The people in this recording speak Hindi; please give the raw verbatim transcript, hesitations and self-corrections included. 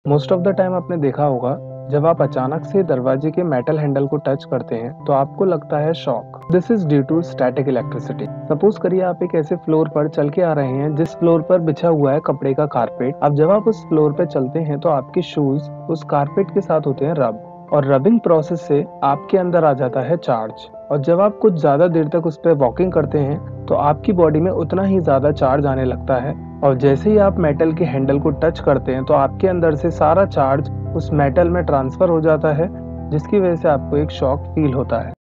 मोस्ट ऑफ द टाइम आपने देखा होगा, जब आप अचानक से दरवाजे के मेटल हैंडल को टच करते हैं तो आपको लगता है shock. This is due to static electricity. Suppose करिए आप एक ऐसे फ्लोर पर चल के आ रहे हैं जिस फ्लोर पर बिछा हुआ है कपड़े का कारपेट। अब जब आप उस फ्लोर पे चलते हैं तो आपके शूज उस कारपेट के साथ होते हैं रब, और रबिंग प्रोसेस से आपके अंदर आ जाता है चार्ज। और जब आप कुछ ज्यादा देर तक उस पर वॉकिंग करते हैं तो आपकी बॉडी में उतना ही ज्यादा चार्ज आने लगता है, और जैसे ही आप मेटल के हैंडल को टच करते हैं तो आपके अंदर से सारा चार्ज उस मेटल में ट्रांसफर हो जाता है, जिसकी वजह से आपको एक शॉक फील होता है।